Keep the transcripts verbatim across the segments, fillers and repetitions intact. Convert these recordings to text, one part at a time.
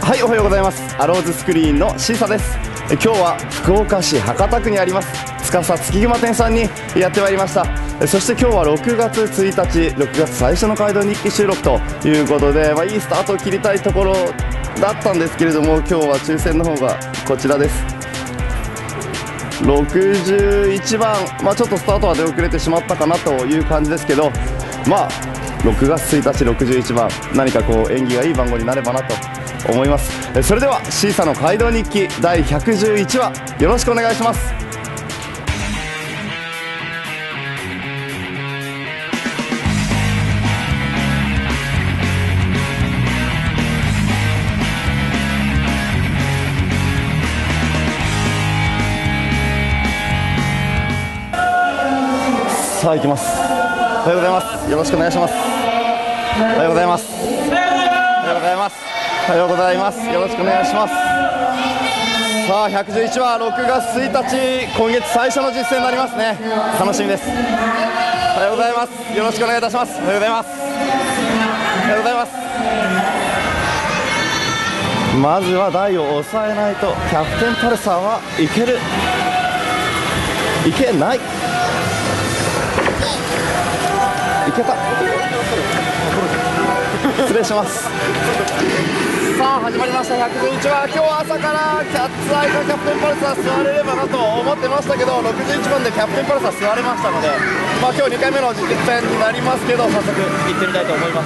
はい、おはようございます。アローズスクリーンのシーサです。え今日は福岡市博多区にあります司月熊店さんにやってまいりました。えそして今日はろくがつついたち、ろくがつ最初の街道日記収録ということで、まあ、いいスタートを切りたいところだったんですけれども、今日は抽選の方がこちらです。ろくじゅういちばん、まあ、ちょっとスタートは出遅れてしまったかなという感じですけど、まあろくがつついたちろくじゅういちばん、何かこう縁起がいい番号になればなと思います。それではシーサの街道日記だいひゃくじゅういちわ、よろしくお願いします。さあ行きます。おはようございます。よろしくお願いします。おはようございます。おはようございます。おはようございます。よろしくお願いします。さあひゃくじゅういちわ、ろくがつついたち、今月最初の実践になりますね。楽しみです。おはようございます。よろしくお願いいたします。おはようございます。おはようございます。まずは台を抑えないと。キャプテンパルサーはいける、いけない、いけた。失礼します。さあ始まりましたひゃくじゅういちわ。今日は朝からキャッツアイかキャプテンパルサー座れればなと思ってましたけど、ろくじゅういちばんでキャプテンパルサー座れましたので、まあ今日にかいめの実戦になりますけど、早速行ってみたいと思います。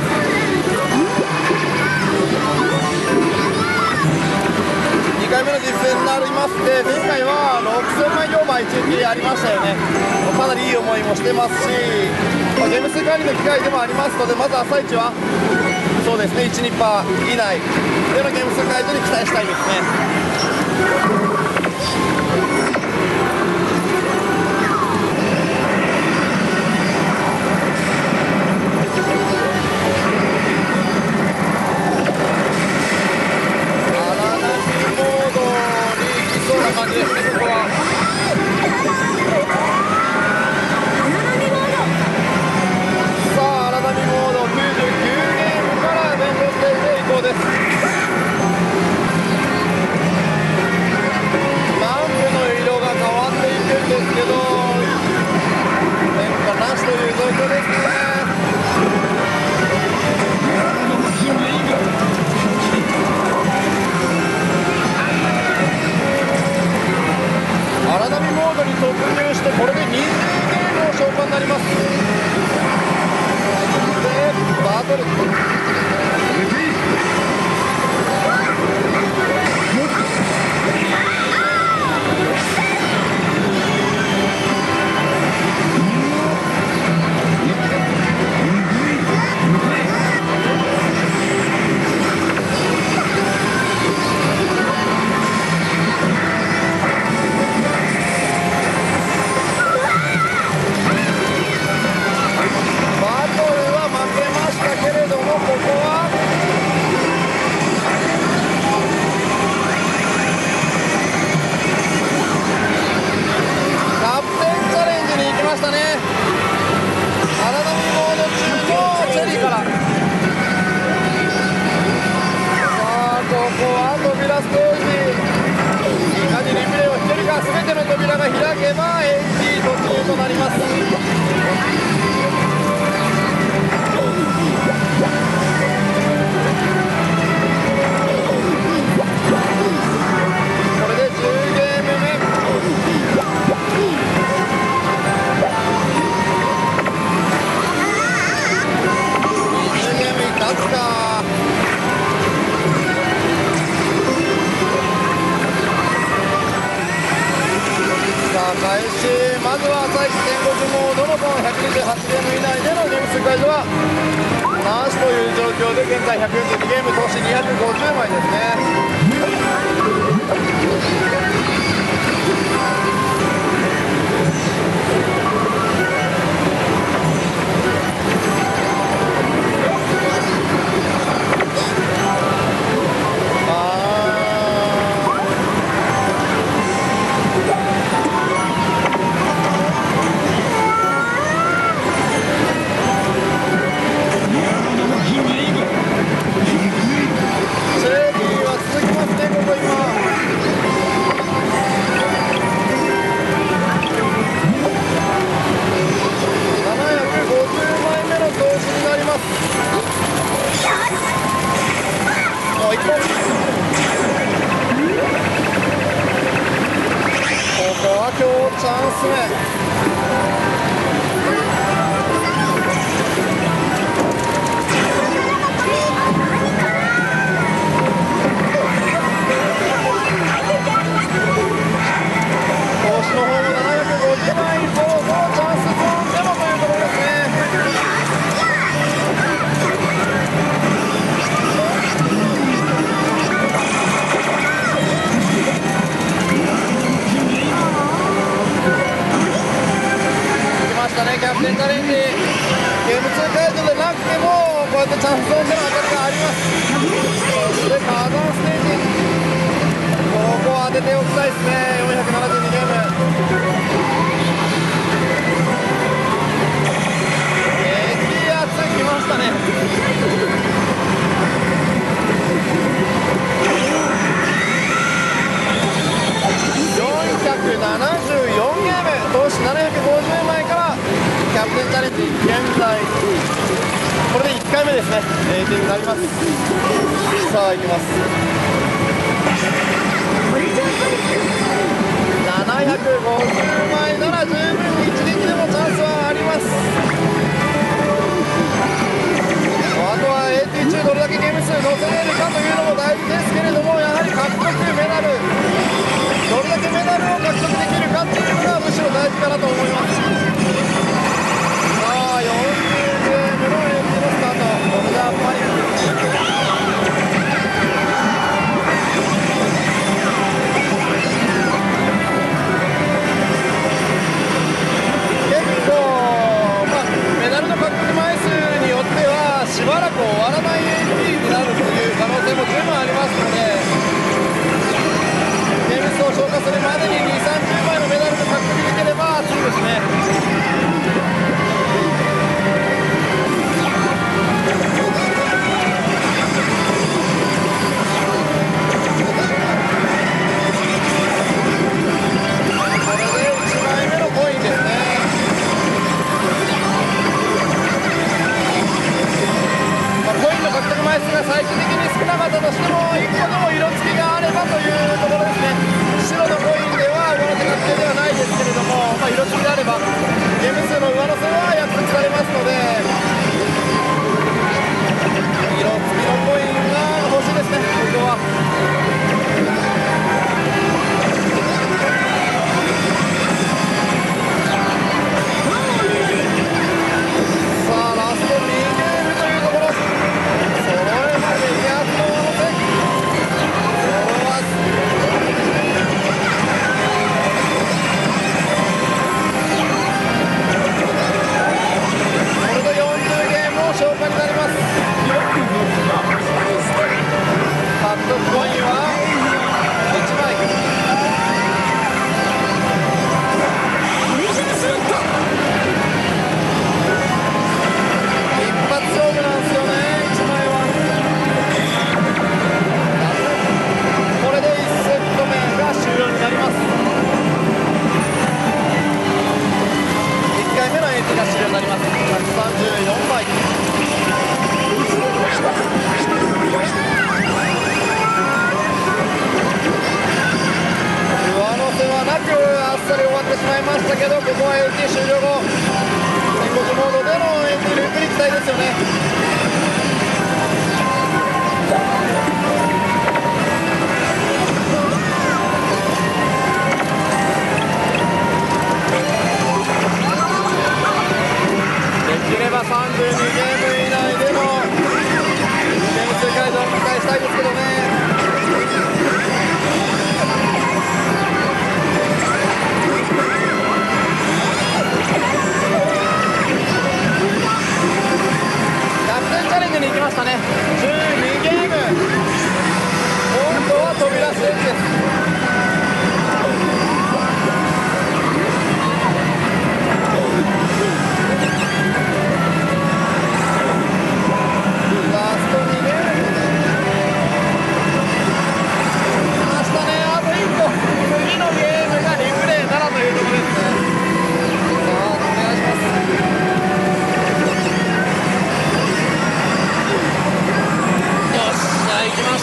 にかいめの実戦になりまして、前回はろくせんまい両売中継ありましたよね。かなりいい思いもしてますし、まあ、ゲーム数管理の機会でもありますので、まず朝一はそうですね、いちニッパー以内でのゲーム数解除に期待したいですね。感じですね、ここは。さあ、荒波モードきゅうじゅうきゅうゲームから弁護ステージへ移行です。ランプの色が変わっていくんですけど、変化なしという状況ですね。荒波モードに突入して、これでにじゅうゲームの消化になります。でバトルまずは朝一戦国モードのこのひゃくにじゅうはちゲーム以内でのゲーム数解除はなしという状況で、現在ひゃくよんじゅうにゲーム投資にひゃくごじゅうまいですね。 一本。ここは今日チャンス目。投手の方もななひゃくごじゅうまい以降のチャンスゾーンでもというところですね。キャプテンチャレンジ、ゲームツー回答でなくてもこうやってチャンスゾーンでの当たりがあります。そしてカーザンステージ、ここは当てておきたいですね。よんひゃくななじゅうにゲーム、激アツきましたね。よんひゃくななじゅうよんゲーム、投手ななひゃくごじゅうまいからキャプテンチャレンジ、現在これでいっかいめですね。エーティーになります。さあいきます。ななひゃくごじゅうまいなら十分一撃でもチャンスはあります。あとは エーティー 中どれだけゲーム数乗せれるかというのも大事ですけれども、やはり獲得メダル、どれだけメダルを獲得できるかっていうのがむしろ大事かなと思います。さあよんじゅうゲームのエンジのスタート、これでやっぱり結構、まあ、メダルの獲得枚数によってはしばらく終わらない エーティー になるという可能性も十分ありますので、ゲーム数を消化するまでににじゅう、さんじゅうまいのメダルが獲得できれば熱いですね。獲得枚数が最終的に少なかったとしてもいっこでも色付きがあればというところですね。白のコインでは上乗せ確定ではないですけれども、まあ、色付きであればゲーム数の上乗せは約束されますので、色付きのコインが欲しいですね、ここは。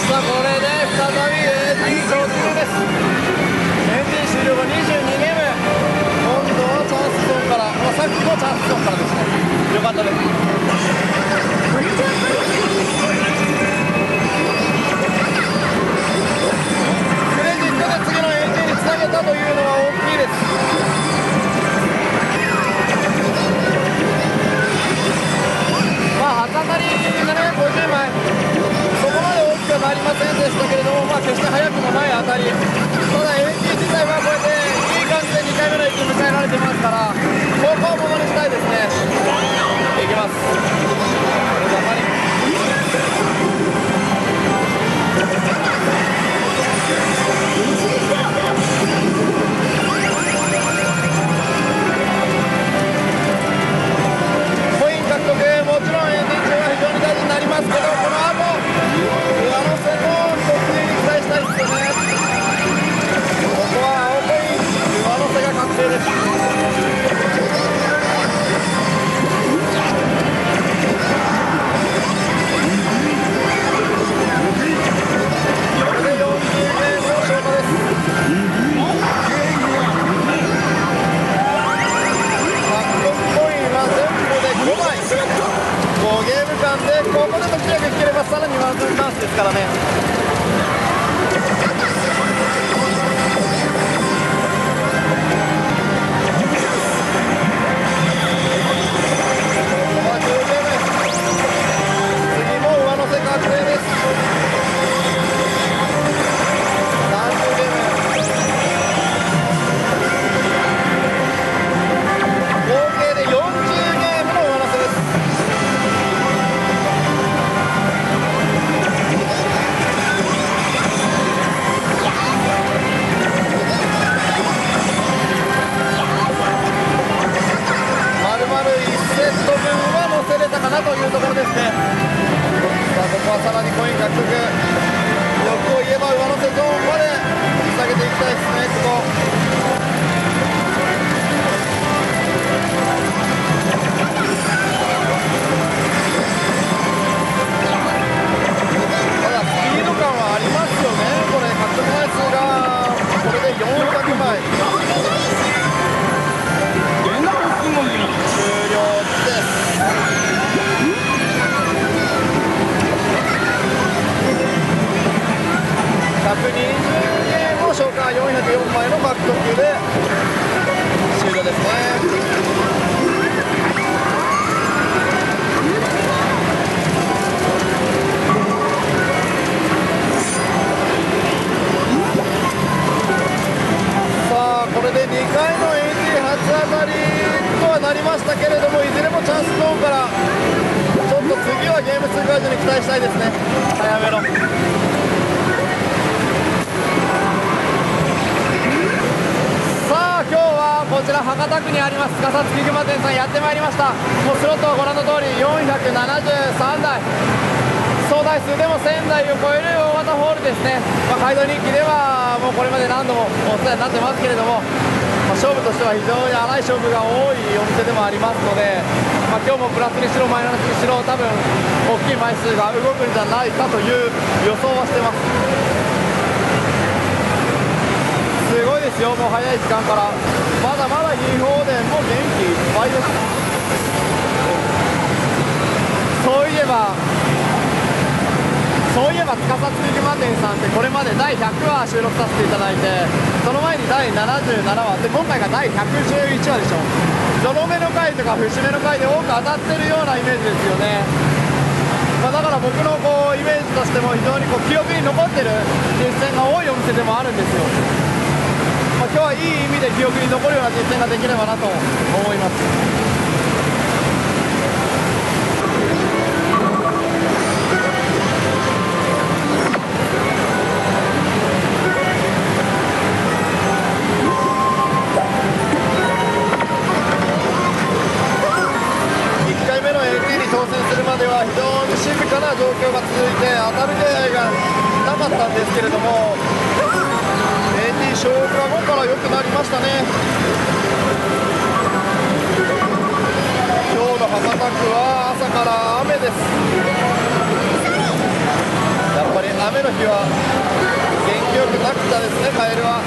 さあこれで再び エーティー 突入です。 エーティー 終了後にじゅうにゲーム、今度はチャンスゾーンから、まあ、さっきのチャンスゾーンからですね。よかったです。クレジットで次の エーティー につなげたというのは大きいです。まあ初当たりがねごじゅうまい、そこまで大きくはなりませんでしたけれども、まあ決して速くもない当たり。ただ エーティー 自体はこうやっていい感じでにかいめのエーティー迎えられてますから、ここはものにしたいですね。いきます。これが何コイン獲得、もちろん エーティー 中は非常に大事になりますけど、この後上乗せの得点に期待したいですよね。ここは青コイン上乗せが確定です。これでよんじゅうゲームの消化です。獲得コインは全部でごまい、ごゲーム間でここで得点が引ければさらにワンズンチャンスですからね。博多区にあります司月熊店さんやってまいりました。もうスロットはご覧の通りよんひゃくななじゅうさんだい、総台数でもせんだいを超える大型ホールですね。まあ、街道人気ではもうこれまで何度もお世話になってますけれども、まあ、勝負としては非常に荒い勝負が多いお店でもありますので、まあ、今日もプラスにしろマイナスにしろ多分大きい枚数が動くんじゃないかという予想はしてます。すごいですよ、もう早い時間からまだまだ秘宝殿も元気いっぱいです。そういえばそういえば司月熊店さんってこれまでだいひゃくわ収録させていただいて、その前にだいななじゅうななわで、今回がだいひゃくじゅういちわでしょ。ゾロ目の回とか節目の回で多く当たってるようなイメージですよね。まあ、だから僕のこうイメージとしても非常にこう記憶に残ってる実践が多いお店でもあるんですよ。まあ、今日はいい意味で記憶に残るような実践ができればなと思います。挑戦するまでは非常に静かな状況が続いて当たる気配がなかったんですけれども、 エーティー 消化後から良くなりましたね。今日の博多区は朝から雨です。やっぱり雨雨の日は元気よくなくたですね、カエルは。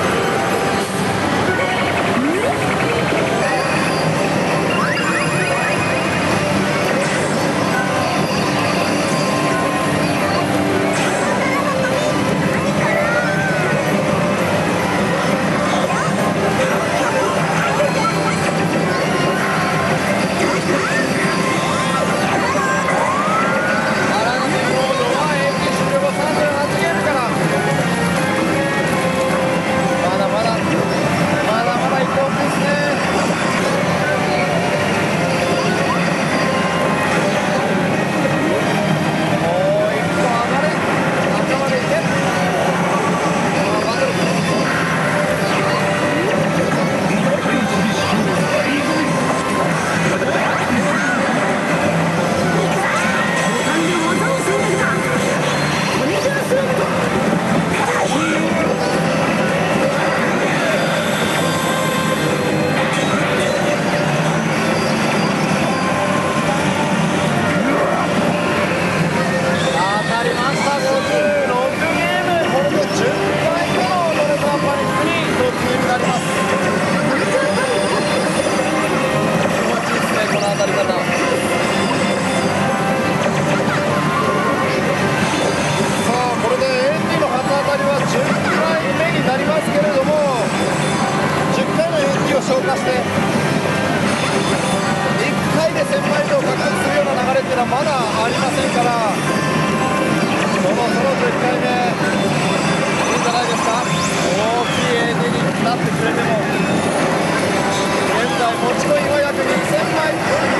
まだありませんから、そろそろじゅっかいめいいんじゃないですか。大きい エーディー になってくれても、現在持ち込みは約にせんまい、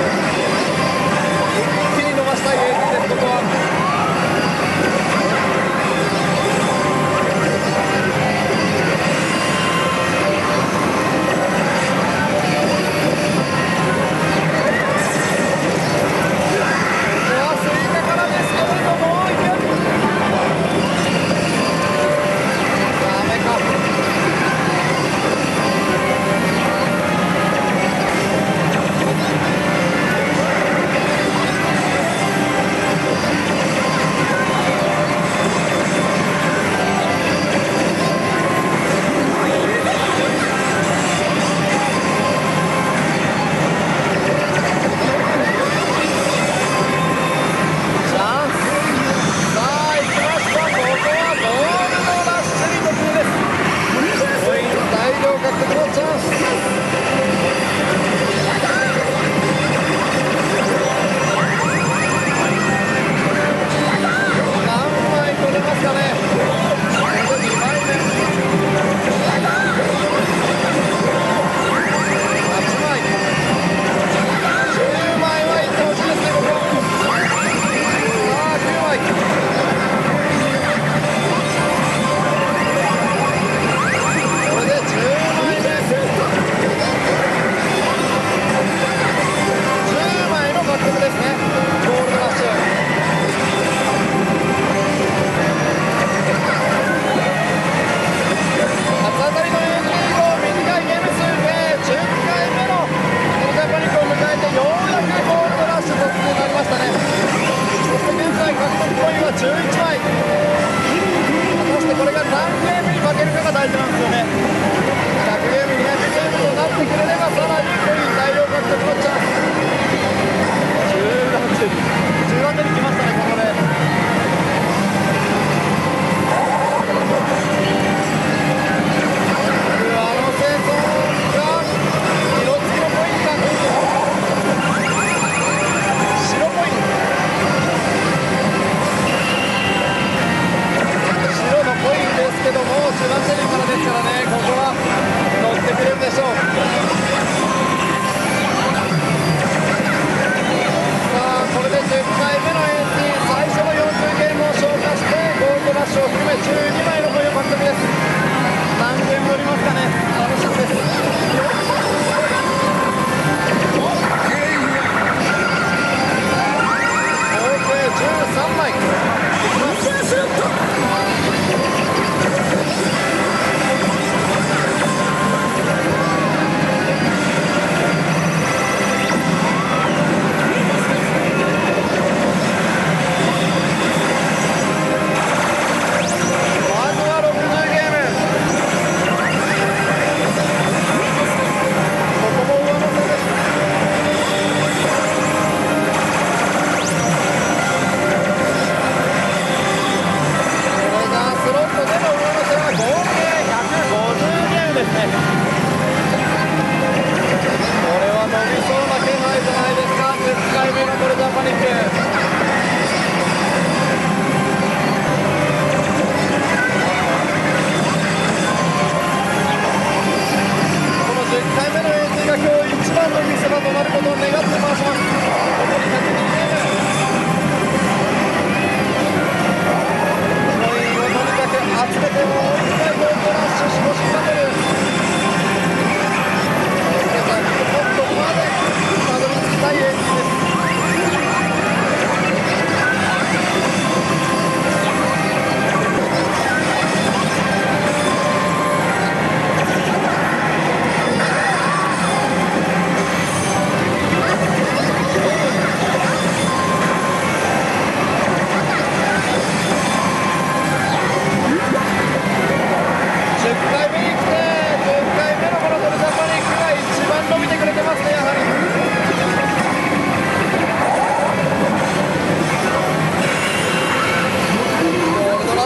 一気に伸ばしたい エーディー です。ここは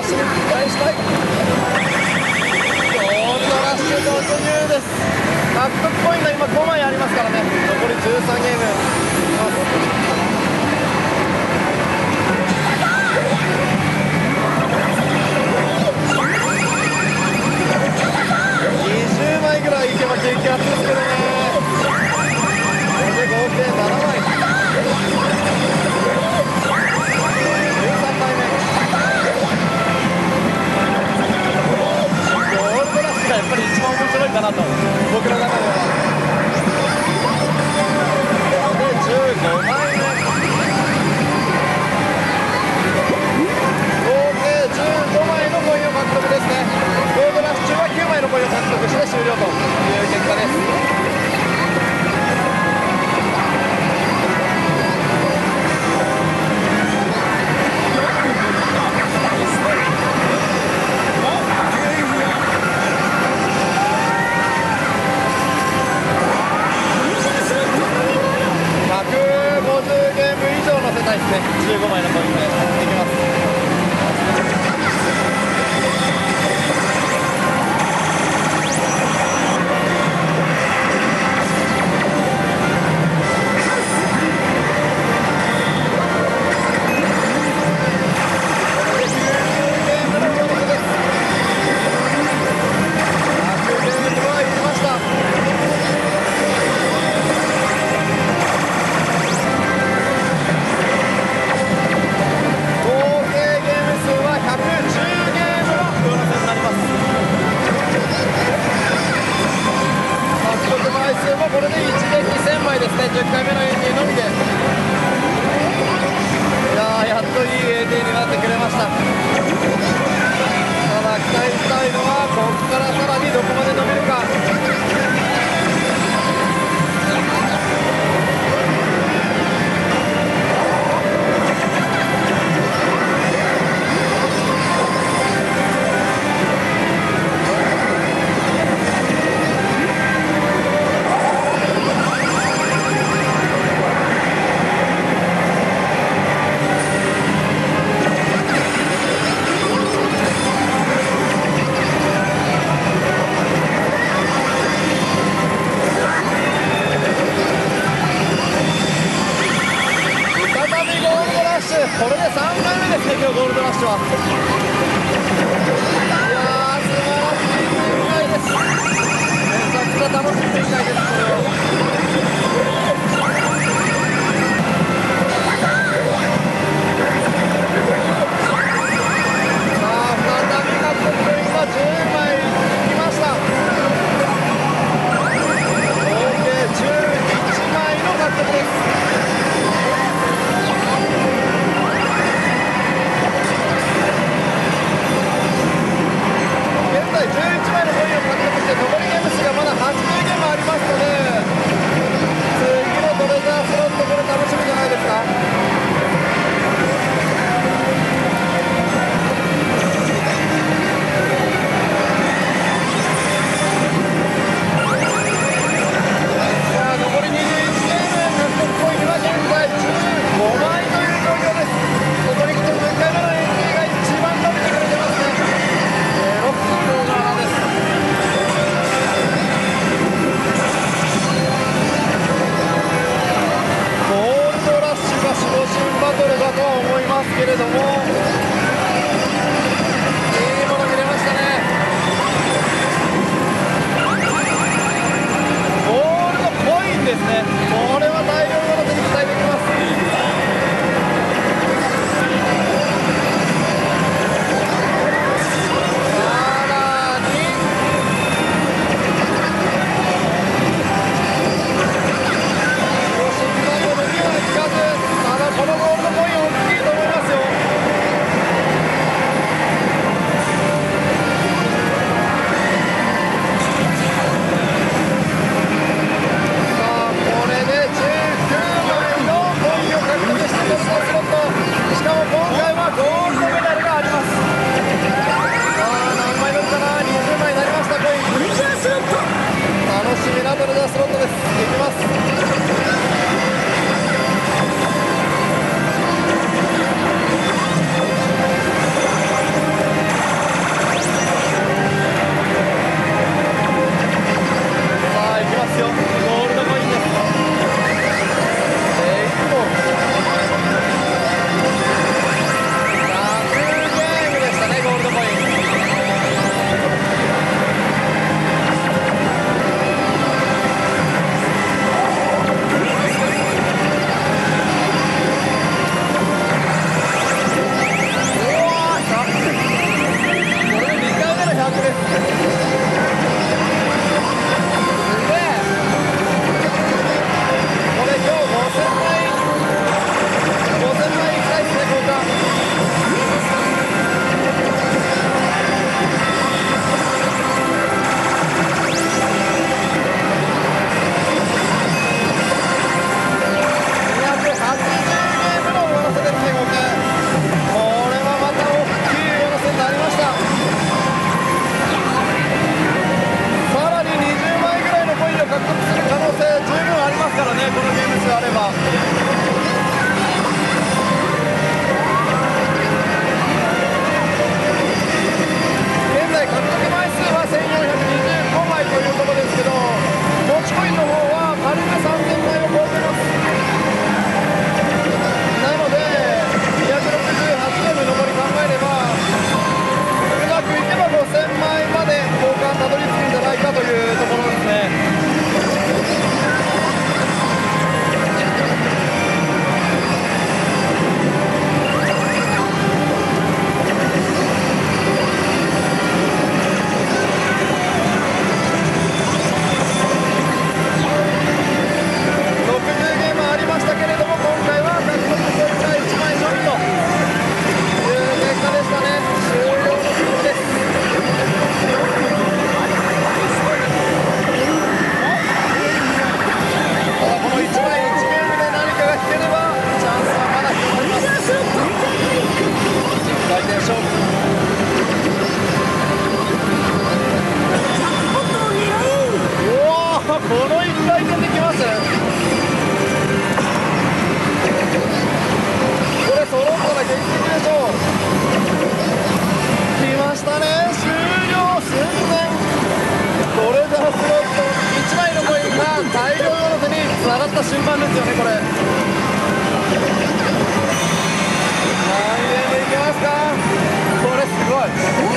シュに期待したい。ゴールドラッシュ突入です。獲得コインが今ごまいありますからね。残りじゅうさんゲームにじゅうまいぐらいいけば激アツですけどね。これで合計ななまい、じゅうさんまいめ。ゴールドラッシュがやっぱり一番面白いかなと、僕の中では。これでじゅうごまいめ、合計じゅうごまいのコインを獲得ですね。ゴールドラッシュはきゅうまいのコインを獲得して終了という結果です。じゅうごまいのポイントでできます。これで一撃せんまいですね。じゅっかいめのエーティーのみで、いやーやっといい エーティー になってくれました。ただ期待したいのはここからさらにどこまで伸びるか。 った瞬間ですよねこれ。何円でいけますか。これすごい。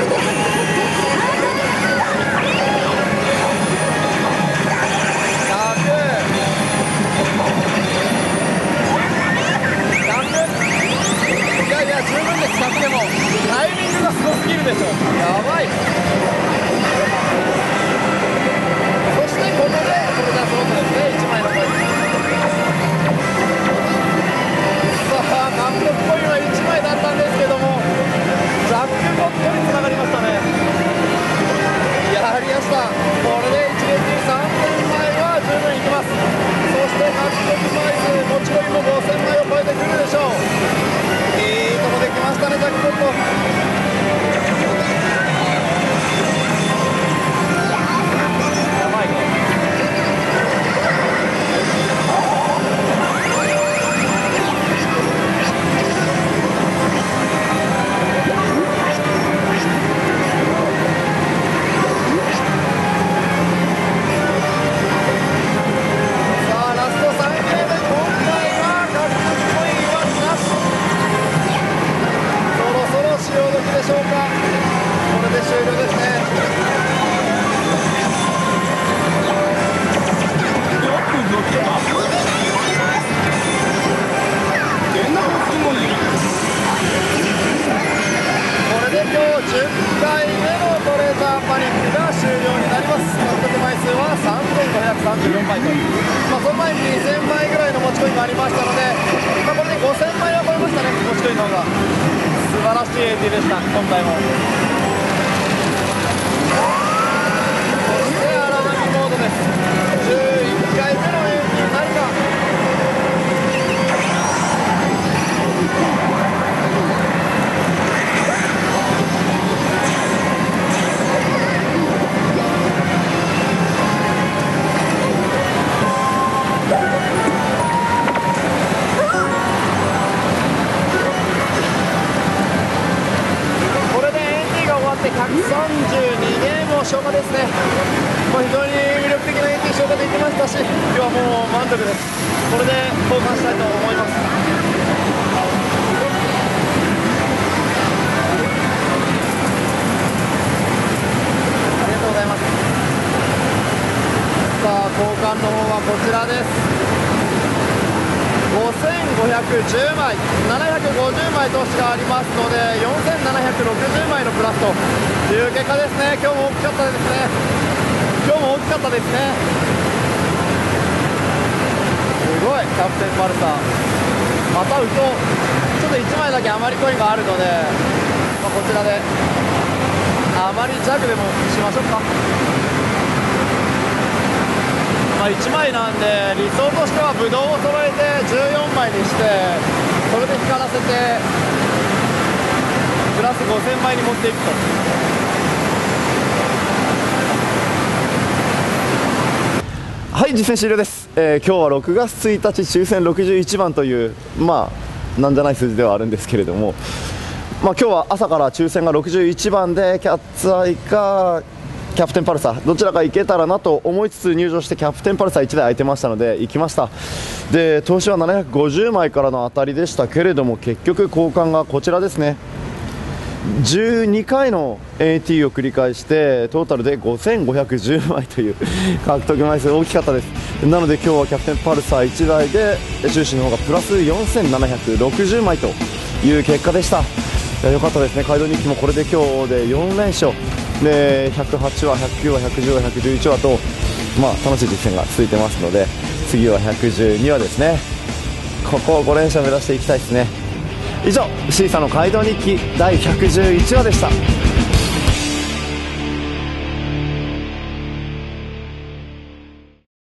いやいや十分です。ひゃくでもタイミングがすごすぎるでしょ。やばい。そしてここでこれがそのとですねいちまいのポイント。さあ獲得ポイントはいちまいだったんですけどもジャックポットにつながりましたね。やりました。これで一撃さんぜんまいは十分いきます。そして獲得枚数持ち込みもごせんまいを超えてくるでしょう。いいとこできましたねジャックポット。やばいね。さんじゅうよんまいと、まあ、その前ににせんまいぐらいの持ち込みがありましたので、まあ、これでごせんまいは超えましたね。持ち込みの方が素晴らしい エーティー でした今回も。そして荒波モードです。じゅういっかいめの エーティー になるか。ひゃくさんじゅうにゲームを消化ですね。まあ、非常に魅力的な エーティー 消化できましたし、今日はもう満足です。これで交換したいと思います。ありがとうございます。さあ交換の方はこちらです。ごせんごひゃくじゅうまい、ななひゃくごじゅうまい投資がありますのでよんせんななひゃくろくじゅうまいのプラスという結果ですね。今日も大きかったですね。今日も大きかったですね。すごい。キャプテンパルサーまた打とう。ちょっといちまいだけ余りコインがあるので、まあ、こちらで余りジャグでもしましょうか。まあ、いちまいなんで理想としてはブドウを揃えてじゅうよんまいにしてそれで光らせてプラスごせんまいに持っていくと。はい、実践終了です。えー、今日はろくがつついたち抽選ろくじゅういちばんというまあなんじゃない数字ではあるんですけれども、まあ、今日は朝から抽選がろくじゅういちばんでキャッツアイかキャプテンパルサーどちらか行けたらなと思いつつ入場してキャプテンパルサーいちだい空いてましたので行きました。で投資はななひゃくごじゅうまいからの当たりでしたけれども結局交換がこちらですね。じゅうにかいの エーティー を繰り返してトータルでごせんごひゃくじゅうまいという獲得枚数大きかったです。なので今日はキャプテンパルサーいちだいで収支の方がプラスよんせんななひゃくろくじゅうまいという結果でした。良かったですね。街道日記もこれで今日でよんれんしょうでひゃくはちわ、ひゃくきゅうわ、ひゃくじゅうわ、ひゃくじゅういちわと、まあ、楽しい実戦が続いてますので次はひゃくじゅうにわですね。ここをごれんしょう目指していきたいですね。以上シーサの街道日記だいひゃくじゅういちわでした。